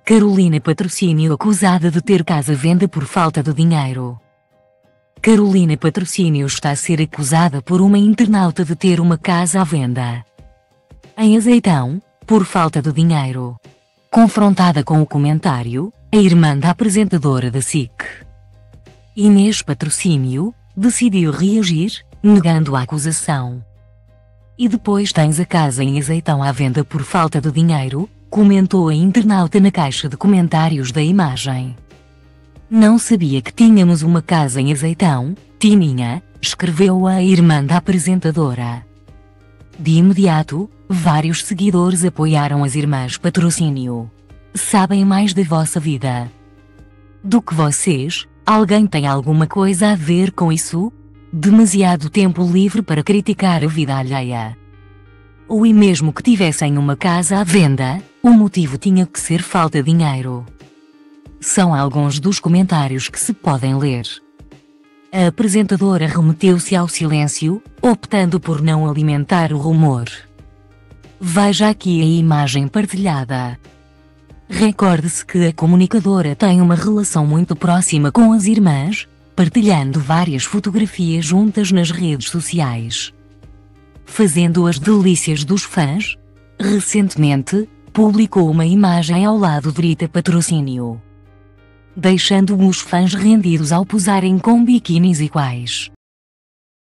Carolina Patrocínio acusada de ter casa à venda por falta de dinheiro. Carolina Patrocínio está a ser acusada por uma internauta de ter uma casa à venda em Azeitão, por falta de dinheiro. Confrontada com o comentário, a irmã da apresentadora da SIC, Inês Patrocínio, decidiu reagir, negando a acusação. "E depois tens a casa em Azeitão à venda por falta de dinheiro", comentou a internauta na caixa de comentários da imagem. "Não sabia que tínhamos uma casa em Azeitão, Tininha", escreveu a irmã da apresentadora. De imediato, vários seguidores apoiaram as irmãs Patrocínio. "Sabem mais da vossa vida do que vocês? Alguém tem alguma coisa a ver com isso? Demasiado tempo livre para criticar a vida alheia. Ou e mesmo que tivessem uma casa à venda, o motivo tinha que ser falta de dinheiro." São alguns dos comentários que se podem ler. A apresentadora remeteu-se ao silêncio, optando por não alimentar o rumor. Veja aqui a imagem partilhada. Recorde-se que a comunicadora tem uma relação muito próxima com as irmãs, partilhando várias fotografias juntas nas redes sociais, fazendo as delícias dos fãs. Recentemente, publicou uma imagem ao lado de Rita Patrocínio, deixando os fãs rendidos ao posarem com biquínis iguais.